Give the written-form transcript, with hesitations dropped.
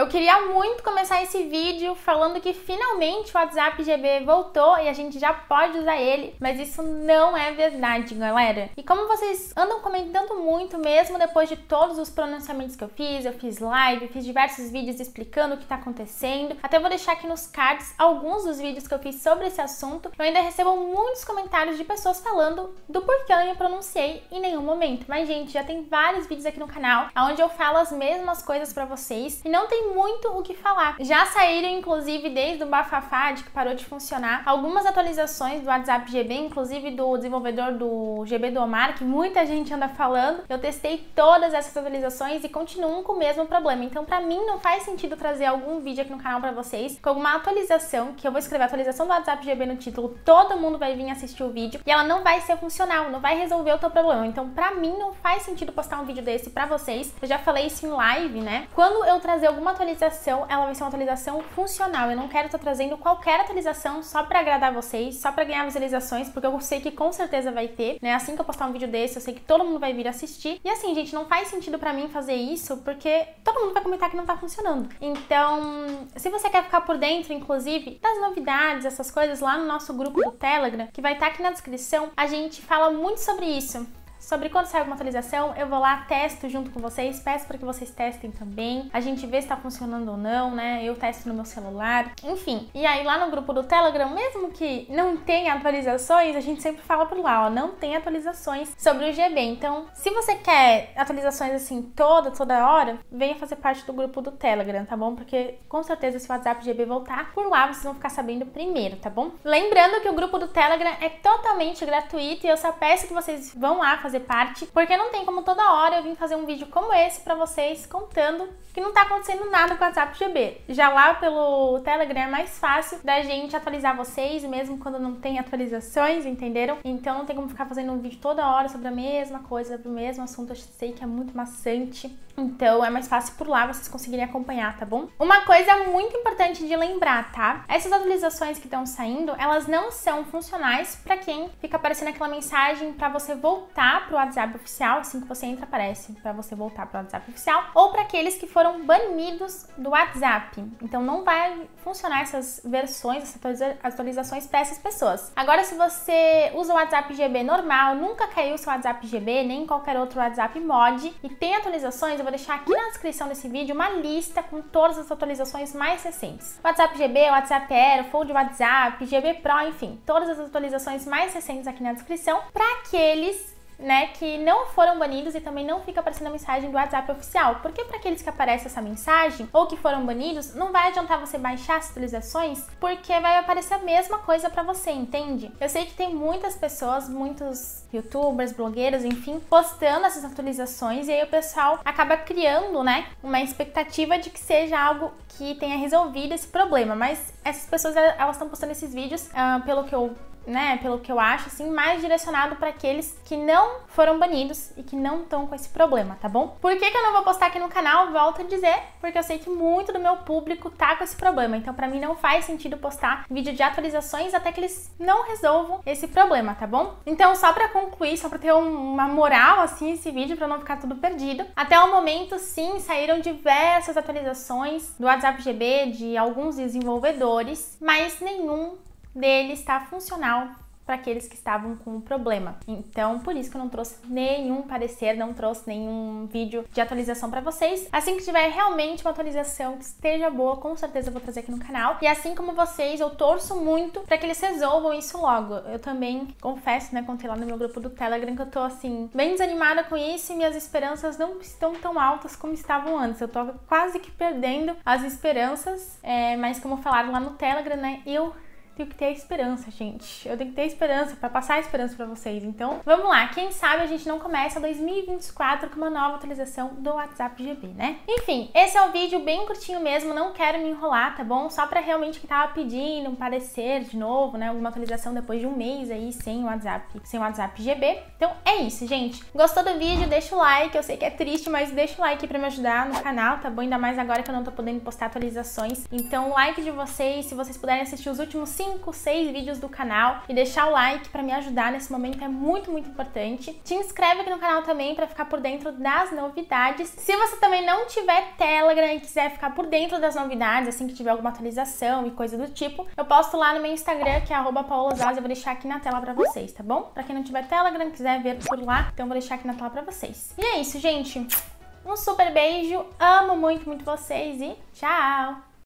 Eu queria muito começar esse vídeo falando que finalmente o WhatsApp GB voltou e a gente já pode usar ele, mas isso não é verdade, galera. E como vocês andam comentando muito, mesmo depois de todos os pronunciamentos que eu fiz live, fiz diversos vídeos explicando o que tá acontecendo, até vou deixar aqui nos cards alguns dos vídeos que eu fiz sobre esse assunto. Eu ainda recebo muitos comentários de pessoas falando do porquê eu não me pronunciei em nenhum momento. Mas, gente, já tem vários vídeos aqui no canal onde eu falo as mesmas coisas pra vocês e não tem muito o que falar. Já saíram, inclusive, desde o bafafá de que parou de funcionar, algumas atualizações do WhatsApp GB, inclusive do desenvolvedor do GB do Omar, que muita gente anda falando. Eu testei todas essas atualizações e continuam com o mesmo problema. Então, pra mim, não faz sentido trazer algum vídeo aqui no canal pra vocês com alguma atualização, que eu vou escrever atualização do WhatsApp GB no título, todo mundo vai vir assistir o vídeo e ela não vai ser funcional, não vai resolver o teu problema. Então, pra mim, não faz sentido postar um vídeo desse pra vocês. Eu já falei isso em live, né? Quando eu trazer alguma atualização, ela vai ser uma atualização funcional. Eu não quero estar trazendo qualquer atualização só pra agradar vocês, só pra ganhar visualizações, porque eu sei que com certeza vai ter, né? Assim que eu postar um vídeo desse, eu sei que todo mundo vai vir assistir. E assim, gente, não faz sentido pra mim fazer isso, porque todo mundo vai comentar que não tá funcionando. Então, se você quer ficar por dentro, inclusive, das novidades, essas coisas, lá no nosso grupo do Telegram, que vai estar aqui na descrição, a gente fala muito sobre isso. Sobre quando sai alguma atualização, eu vou lá, testo junto com vocês, peço para que vocês testem também. A gente vê se tá funcionando ou não, né? Eu testo no meu celular, enfim. E aí lá no grupo do Telegram, mesmo que não tenha atualizações, a gente sempre fala por lá, ó, não tem atualizações sobre o GB. Então, se você quer atualizações assim toda hora, venha fazer parte do grupo do Telegram, tá bom? Porque com certeza se o WhatsApp GB voltar, por lá vocês vão ficar sabendo primeiro, tá bom? Lembrando que o grupo do Telegram é totalmente gratuito e eu só peço que vocês vão lá fazer parte, porque não tem como toda hora eu vim fazer um vídeo como esse pra vocês contando que não tá acontecendo nada com o WhatsApp GB. Já lá pelo Telegram é mais fácil da gente atualizar vocês, mesmo quando não tem atualizações, entenderam? Então não tem como ficar fazendo um vídeo toda hora sobre a mesma coisa, sobre o mesmo assunto. Eu sei que é muito maçante, então é mais fácil por lá vocês conseguirem acompanhar, tá bom? Uma coisa muito importante de lembrar, tá? Essas atualizações que estão saindo, elas não são funcionais pra quem fica aparecendo aquela mensagem pra você voltar pro WhatsApp oficial, assim que você entra aparece pra você voltar pro WhatsApp oficial, ou pra aqueles que foram banidos do WhatsApp. Então não vai funcionar essas versões, essas atualizações para essas pessoas. Agora, se você usa o WhatsApp GB normal, nunca caiu seu WhatsApp GB, nem qualquer outro WhatsApp mod, e tem atualizações, eu vou deixar aqui na descrição desse vídeo uma lista com todas as atualizações mais recentes. WhatsApp GB, WhatsApp Aero, Fold WhatsApp, GB Pro, enfim, todas as atualizações mais recentes aqui na descrição para aqueles, né, que não foram banidos e também não fica aparecendo a mensagem do WhatsApp oficial. Porque para aqueles que aparece essa mensagem ou que foram banidos, não vai adiantar você baixar as atualizações, porque vai aparecer a mesma coisa para você, entende? Eu sei que tem muitas pessoas, muitos youtubers, blogueiros, enfim, postando essas atualizações e aí o pessoal acaba criando, né, uma expectativa de que seja algo que tenha resolvido esse problema, mas essas pessoas, elas estão postando esses vídeos, pelo que eu acho, assim, mais direcionado para aqueles que não foram banidos e que não estão com esse problema, tá bom? Por que eu não vou postar aqui no canal? Volto a dizer, porque eu sei que muito do meu público tá com esse problema, então pra mim não faz sentido postar vídeo de atualizações até que eles não resolvam esse problema, tá bom? Então, só pra concluir, só pra ter uma moral, assim, esse vídeo, pra não ficar tudo perdido, até o momento, sim, saíram diversas atualizações do WhatsApp GB de alguns desenvolvedores, mas nenhum dele está funcional para aqueles que estavam com o problema. Então, por isso que eu não trouxe nenhum parecer, não trouxe nenhum vídeo de atualização para vocês. Assim que tiver realmente uma atualização que esteja boa, com certeza eu vou trazer aqui no canal. E assim como vocês, eu torço muito para que eles resolvam isso logo. Eu também confesso, né, contei lá no meu grupo do Telegram que eu tô, assim, bem desanimada com isso e minhas esperanças não estão tão altas como estavam antes. Eu tô quase que perdendo as esperanças, mas como falaram lá no Telegram, né, eu tenho que ter esperança, gente. Eu tenho que ter esperança pra passar a esperança pra vocês. Então, vamos lá. Quem sabe a gente não começa 2024 com uma nova atualização do WhatsApp GB, né? Enfim, esse é um vídeo bem curtinho mesmo. Não quero me enrolar, tá bom? Só pra realmente quem tava pedindo um parecer de novo, né? Alguma atualização depois de um mês aí sem o WhatsApp GB. Então, é isso, gente. Gostou do vídeo? Deixa o like. Eu sei que é triste, mas deixa o like pra me ajudar no canal, tá bom? Ainda mais agora que eu não tô podendo postar atualizações. Então, o like de vocês, se vocês puderem assistir os últimos 5 5, 6 vídeos do canal e deixar o like pra me ajudar nesse momento, é muito, muito importante. Te inscreve aqui no canal também pra ficar por dentro das novidades. Se você também não tiver Telegram e quiser ficar por dentro das novidades, assim que tiver alguma atualização e coisa do tipo, eu posto lá no meu Instagram, que é @paolazaz, eu vou deixar aqui na tela pra vocês, tá bom? Pra quem não tiver Telegram, quiser ver por lá, então eu vou deixar aqui na tela pra vocês. E é isso, gente. Um super beijo, amo muito, muito vocês e tchau!